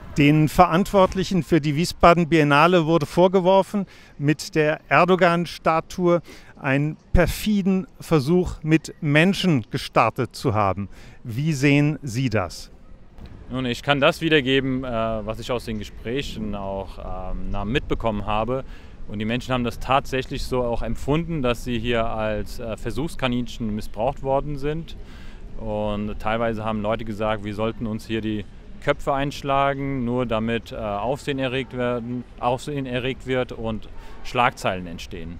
Den Verantwortlichen für die Wiesbaden Biennale wurde vorgeworfen, mit der Erdogan-Statue einen perfiden Versuch mit Menschen gestartet zu haben. Wie sehen Sie das? Nun, ich kann das wiedergeben, was ich aus den Gesprächen auch mitbekommen habe. Und die Menschen haben das tatsächlich so auch empfunden, dass sie hier als Versuchskaninchen missbraucht worden sind. Und teilweise haben Leute gesagt, wir sollten uns hier die Köpfe einschlagen, nur damit Aufsehen erregt wird und Schlagzeilen entstehen.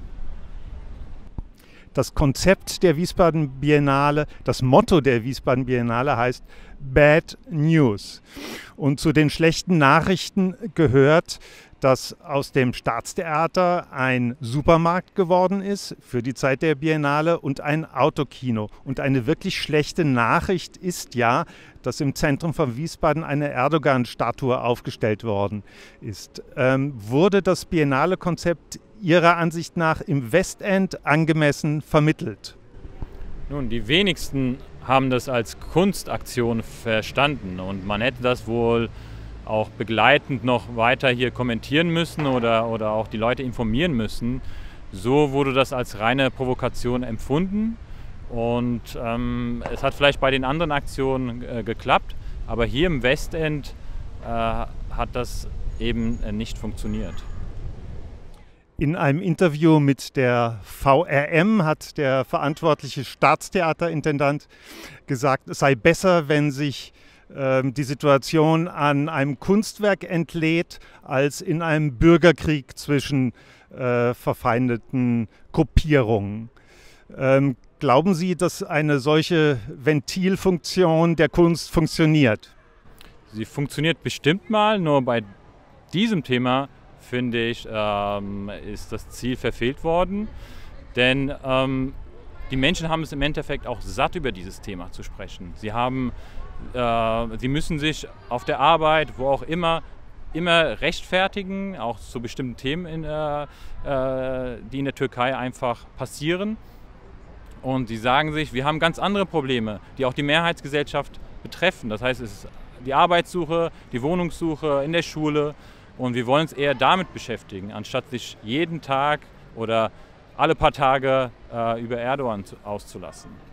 Das Konzept der Wiesbaden Biennale, das Motto der Wiesbaden Biennale heißt Bad News. Und zu den schlechten Nachrichten gehört, dass aus dem Staatstheater ein Supermarkt geworden ist für die Zeit der Biennale und ein Autokino. Und eine wirklich schlechte Nachricht ist ja, dass im Zentrum von Wiesbaden eine Erdogan-Statue aufgestellt worden ist. Wurde das Biennale-Konzept Ihrer Ansicht nach im Westend angemessen vermittelt? Nun, die wenigsten haben das als Kunstaktion verstanden und man hätte das wohl auch begleitend noch weiter hier kommentieren müssen oder auch die Leute informieren müssen. So wurde das als reine Provokation empfunden und es hat vielleicht bei den anderen Aktionen geklappt, aber hier im Westend hat das eben nicht funktioniert. In einem Interview mit der VRM hat der verantwortliche Staatstheaterintendant gesagt, es sei besser, wenn sich die Situation an einem Kunstwerk entlädt, als in einem Bürgerkrieg zwischen verfeindeten Gruppierungen. Glauben Sie, dass eine solche Ventilfunktion der Kunst funktioniert? Sie funktioniert bestimmt mal, nur bei diesem Thema finde ich, ist das Ziel verfehlt worden. Denn die Menschen haben es im Endeffekt auch satt, über dieses Thema zu sprechen. Sie müssen sich auf der Arbeit, wo auch immer rechtfertigen, auch zu bestimmten Themen, die in der Türkei einfach passieren. Und sie sagen sich, wir haben ganz andere Probleme, die auch die Mehrheitsgesellschaft betreffen. Das heißt, es ist die Arbeitssuche, die Wohnungssuche in der Schule. Und wir wollen uns eher damit beschäftigen, anstatt sich jeden Tag oder alle paar Tage über Erdogan auszulassen.